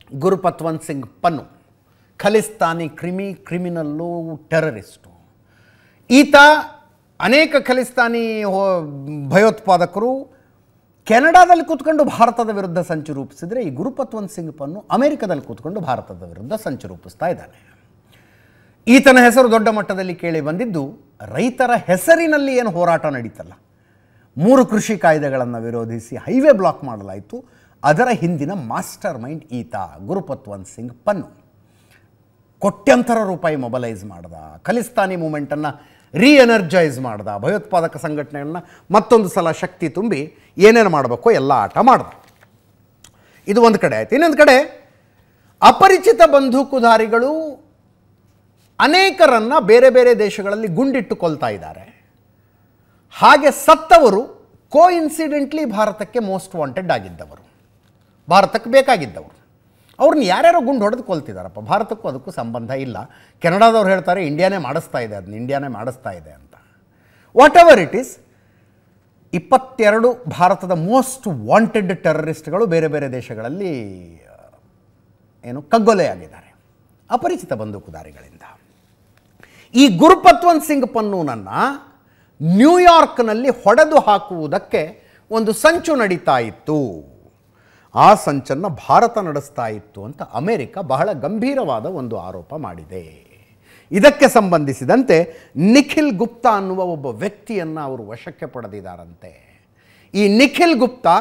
ಗುರುಪತ್ವಂತ್ Singh Pannun, Khalistani criminal, terrorist. ಈತ ಅನೇಕ ಖಲಿಸ್ತಾನಿ ಭಯೋತ್ಪಾದಕರು ಕೆನಡಾದಲ್ಲಿ ಕೂತ್ಕೊಂಡು ಭಾರತದ ವಿರುದ್ಧ ಸಂಚು ರೂಪಿಸಿದರೆ, ಈ ಗುರುಪತ್ವಂತ್ ಸಿಂಗ್ ಪನ್ನು ಅಮೆರಿಕದಲ್ಲಿ ಕೂತ್ಕೊಂಡು ಭಾರತದ ವಿರುದ್ಧ ಸಂಚು ರೂಪಿಸ್ತಾ ಇದ್ದಾನೆ. ಈತನ ಹೆಸರು ದೊಡ್ಡ ಮಟ್ಟದಲ್ಲಿ ಕೇಳಿ ಬಂದಿದ್ದು ರೈತರ ಹೆಸರಿನಲ್ಲಿ ಏನು ಹೋರಾಟ ನಡೀತಲ್ಲ, 3 ಕೃಷಿ ಕಾಯ್ದೆಗಳನ್ನು ವಿರೋಧಿಸಿ ಹೈವೇ ಬ್ಲಾಕ್ ಮಾಡಲಾಯಿತು, ಅದರ ಹಿಂದಿನ ಮಾಸ್ಟರ್ ಮೈಂಡ್ ಈತ ಗುರುಪತ್ವಂತ್ ಸಿಂಗ್ ಪನ್ನು. ಕೋಟ್ಯಂತರ ರೂಪಾಯಿ ಮೊಬಲೈಸ್ ಮಾಡ್ದ, ಖಲಿಸ್ತಾನಿ ಮೂಮೆಂಟನ್ನು ರೀಎನರ್ಜೈಸ್ ಮಾಡ್ದ, ಭಯೋತ್ಪಾದಕ ಸಂಘಟನೆಗಳನ್ನ ಮತ್ತೊಂದು ಸಲ ಶಕ್ತಿ ತುಂಬಿ ಏನೇನು ಮಾಡಬೇಕೋ ಎಲ್ಲ ಆಟ ಮಾಡ್ದ. ಇದು ಒಂದು ಕಡೆ ಆಯಿತು. ಇನ್ನೊಂದು ಕಡೆ ಅಪರಿಚಿತ ಬಂದೂಕುಧಾರಿಗಳು ಅನೇಕರನ್ನು ಬೇರೆ ಬೇರೆ ದೇಶಗಳಲ್ಲಿ ಗುಂಡಿಟ್ಟು ಕೊಲ್ತಾ ಇದ್ದಾರೆ. ಹಾಗೆ ಸತ್ತವರು ಕೋಇನ್ಸಿಡೆಂಟ್ಲಿ ಭಾರತಕ್ಕೆ ಮೋಸ್ಟ್ ವಾಂಟೆಡ್ ಆಗಿದ್ದವರು, ಭಾರತಕ್ಕೆ ಬೇಕಾಗಿದ್ದವರು. ಅವ್ರನ್ನ ಯಾರ್ಯಾರೋ ಗುಂಡು ಹೊಡೆದು ಕೊಲ್ತಿದ್ದಾರಪ್ಪ, ಭಾರತಕ್ಕೂ ಅದಕ್ಕೂ ಸಂಬಂಧ ಇಲ್ಲ. ಕೆನಡಾದವ್ರು ಹೇಳ್ತಾರೆ ಇಂಡಿಯಾನೇ ಮಾಡಿಸ್ತಾ ಇದೆ, ಅದನ್ನ ಇಂಡಿಯಾನೇ ಮಾಡಿಸ್ತಾ ಇದೆ ಅಂತ. ವಾಟ್ ಎವರ್ ಇಟ್ ಈಸ್, 22 ಭಾರತದ ಮೋಸ್ಟ್ ವಾಂಟೆಡ್ ಟೆರರಿಸ್ಟ್ಗಳು ಬೇರೆ ಬೇರೆ ದೇಶಗಳಲ್ಲಿ ಕಗ್ಗೊಲೆಯಾಗಿದ್ದಾರೆ ಅಪರಿಚಿತ ಬಂದೂಕುಧಾರಿಗಳಿಂದ. ಈ ಗುರುಪತ್ವಂತ್ ಸಿಂಗ್ ಪನ್ನೂನನ್ನು ನ್ಯೂಯಾರ್ಕ್ನಲ್ಲಿ ಹೊಡೆದು ಹಾಕುವುದಕ್ಕೆ ಒಂದು ಸಂಚು ನಡೀತಾ ಇತ್ತು. ಆ ಸಂಚನ್ನು ಭಾರತ ನಡೆಸ್ತಾ ಇತ್ತು ಅಂತ ಅಮೆರಿಕ ಬಹಳ ಗಂಭೀರವಾದ ಒಂದು ಆರೋಪ ಮಾಡಿದೆ. ಇದಕ್ಕೆ ಸಂಬಂಧಿಸಿದಂತೆ ನಿಖಿಲ್ ಗುಪ್ತಾ ಅನ್ನುವ ಒಬ್ಬ ವ್ಯಕ್ತಿಯನ್ನು ಅವರು ವಶಕ್ಕೆ ಪಡೆದಿದ್ದಾರಂತೆ. ಈ ನಿಖಿಲ್ ಗುಪ್ತಾ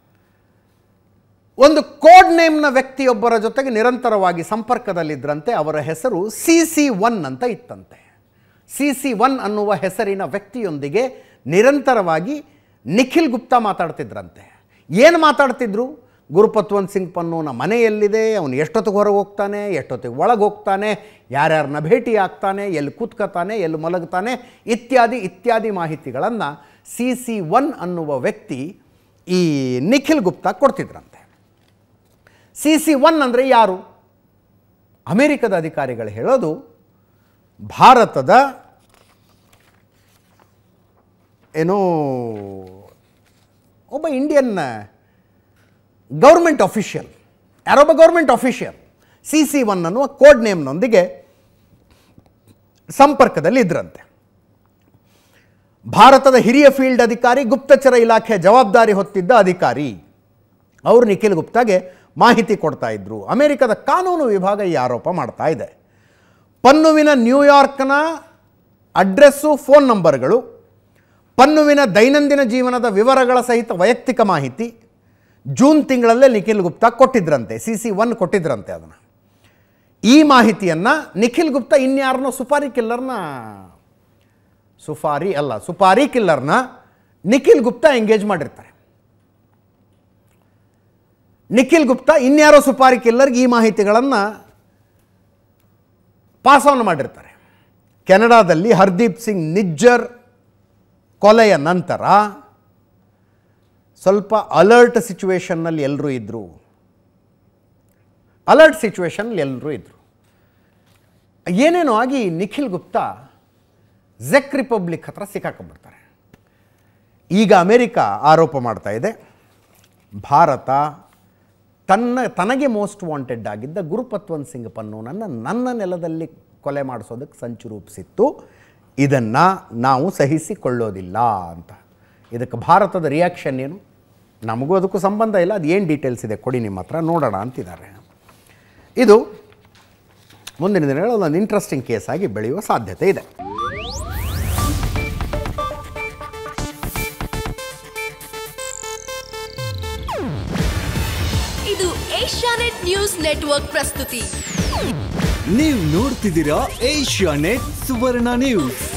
ಒಂದು ಕೋಡ್ ನೇಮ್ನ ವ್ಯಕ್ತಿಯೊಬ್ಬರ ಜೊತೆಗೆ ನಿರಂತರವಾಗಿ ಸಂಪರ್ಕದಲ್ಲಿದ್ದರಂತೆ. ಅವರ ಹೆಸರು CC1 ಅಂತ ಇತ್ತಂತೆ. CC1 ಅನ್ನುವ ಹೆಸರಿನ ವ್ಯಕ್ತಿಯೊಂದಿಗೆ ನಿರಂತರವಾಗಿ ನಿಖಿಲ್ ಗುಪ್ತಾ ಮಾತಾಡ್ತಿದ್ರಂತೆ. ಏನು ಮಾತಾಡ್ತಿದ್ರು? ಗುರುಪತ್ವಂತ್ ಸಿಂಗ್ ಪನ್ನೂನ ಮನೆ ಎಲ್ಲಿದೆ, ಅವನು ಎಷ್ಟೊತ್ತಿಗೆ ಹೊರಗೆ ಹೋಗ್ತಾನೆ, ಎಷ್ಟೊತ್ತಿಗೆ ಒಳಗೆ ಹೋಗ್ತಾನೆ, ಯಾರ್ಯಾರನ್ನ ಭೇಟಿ ಆಗ್ತಾನೆ, ಎಲ್ಲಿ ಕೂತ್ಕೋತಾನೆ, ಎಲ್ಲಿ ಮಲಗ್ತಾನೆ, ಇತ್ಯಾದಿ ಇತ್ಯಾದಿ ಮಾಹಿತಿಗಳನ್ನು CC1 ಅನ್ನುವ ವ್ಯಕ್ತಿ ಈ ನಿಖಿಲ್ ಗುಪ್ತಾ ಕೊಡ್ತಿದ್ರಂತೆ. CC1 ಅಂದರೆ ಯಾರು? ಅಮೆರಿಕದ ಅಧಿಕಾರಿಗಳು ಹೇಳೋದು ಭಾರತದ ಒಬ್ಬ ಇಂಡಿಯನ್ ಗೌರ್ಮೆಂಟ್ ಅಫಿಷಿಯಲ್, ಯಾರೊಬ್ಬ ಗೌರ್ಮೆಂಟ್ ಅಫಿಷಿಯಲ್ CC1 ಅನ್ನುವ ಕೋಡ್ ನೇಮ್ನೊಂದಿಗೆ ಸಂಪರ್ಕದಲ್ಲಿ ಇದ್ರಂತೆ. ಭಾರತದ ಹಿರಿಯ ಫೀಲ್ಡ್ ಅಧಿಕಾರಿ, ಗುಪ್ತಚರ ಇಲಾಖೆ ಜವಾಬ್ದಾರಿ ಹೊತ್ತಿದ್ದ ಅಧಿಕಾರಿ ಅವರು ನಿಖಿಲ್ ಗುಪ್ತಾಗೆ ಮಾಹಿತಿ ಕೊಡ್ತಾ ಇದ್ರು. ಅಮೆರಿಕದ ಕಾನೂನು ವಿಭಾಗ ಈ ಆರೋಪ ಮಾಡ್ತಾ ಇದೆ. ಪನ್ನುವಿನ ನ್ಯೂಯಾರ್ಕ್ನ ಅಡ್ರೆಸ್ಸು, ಫೋನ್ ನಂಬರ್ಗಳು, ಪನ್ನುವಿನ ದೈನಂದಿನ ಜೀವನದ ವಿವರಗಳ ಸಹಿತ ವೈಯಕ್ತಿಕ ಮಾಹಿತಿ ಜೂನ್ ತಿಂಗಳಲ್ಲೇ ನಿಖಿಲ್ ಗುಪ್ತಾ ಕೊಟ್ಟಿದ್ರಂತೆ. CC1 ಕೊಟ್ಟಿದ್ರಂತೆ ಅದನ್ನು. ಈ ಮಾಹಿತಿಯನ್ನು ನಿಖಿಲ್ ಗುಪ್ತಾ ಇನ್ಯಾರನ್ನೋ ಸುಪಾರಿ ಕಿಲ್ಲರ್ನ ನಿಖಿಲ್ ಗುಪ್ತಾ ಎಂಗೇಜ್ ಮಾಡಿರ್ತಾರೆ. ನಿಖಿಲ್ ಗುಪ್ತಾ ಇನ್ಯಾರೋ ಸುಪಾರಿ ಕಿಲ್ಲರ್ಗೆ ಈ ಮಾಹಿತಿಗಳನ್ನು ಪಾಸ್ ಆನ್ ಮಾಡಿರ್ತಾರೆ. ಕೆನಡಾದಲ್ಲಿ ಹರ್ದೀಪ್ ಸಿಂಗ್ ನಿಜ್ಜರ್ ಕೊಲೆಯ ನಂತರ ಸ್ವಲ್ಪ ಅಲರ್ಟ್ ಸಿಚುವೇಷನ್ನಲ್ಲಿ ಎಲ್ಲರೂ ಇದ್ದರು. ಏನೇನೋ ಆಗಿ ನಿಖಿಲ್ ಗುಪ್ತಾ ಝೆಕ್ ರಿಪಬ್ಲಿಕ್ ಹತ್ರ ಸಿಕ್ಕಾಕೊಂಡ್ಬಿಡ್ತಾರೆ. ಈಗ ಅಮೆರಿಕ ಆರೋಪ ಮಾಡ್ತಾ ಇದೆ, ಭಾರತ ತನಗೆ ಮೋಸ್ಟ್ ವಾಂಟೆಡ್ ಆಗಿದ್ದ ಗುರುಪತ್ವಂತ್ ಸಿಂಗ್ ಪನ್ನೂನನ್ನು ನನ್ನ ನೆಲದಲ್ಲಿ ಕೊಲೆ ಮಾಡಿಸೋದಕ್ಕೆ ಸಂಚು ರೂಪಿಸಿತ್ತು, ಇದನ್ನು ನಾವು ಸಹಿಸಿಕೊಳ್ಳೋದಿಲ್ಲ ಅಂತ. ಇದಕ್ಕೆ ಭಾರತದ ರಿಯಾಕ್ಷನ್ ಏನು? ನಮಗೂ ಅದಕ್ಕೂ ಸಂಬಂಧ ಇಲ್ಲ, ಅದು ಏನು ಡೀಟೇಲ್ಸ್ ಇದೆ ಕೊಡಿ ನಿಮ್ಮ ಹತ್ರ, ನೋಡೋಣ ಅಂತಿದ್ದಾರೆ. ಇದು ಮುಂದಿನ ದಿನಗಳಲ್ಲಿ ಒಂದು ಇಂಟ್ರೆಸ್ಟಿಂಗ್ ಕೇಸ್ ಆಗಿ ಬೆಳೆಯುವ ಸಾಧ್ಯತೆ ಇದೆ. ಇದು ಏಷ್ಯಾನೆಟ್ ನ್ಯೂಸ್ ನೆಟ್ವರ್ಕ್ ಪ್ರಸ್ತುತಿ. ನೀವು ನೋಡ್ತಿದ್ದೀರಾ ಏಷ್ಯಾನೆಟ್ ಸುವರ್ಣ ನ್ಯೂಸ್.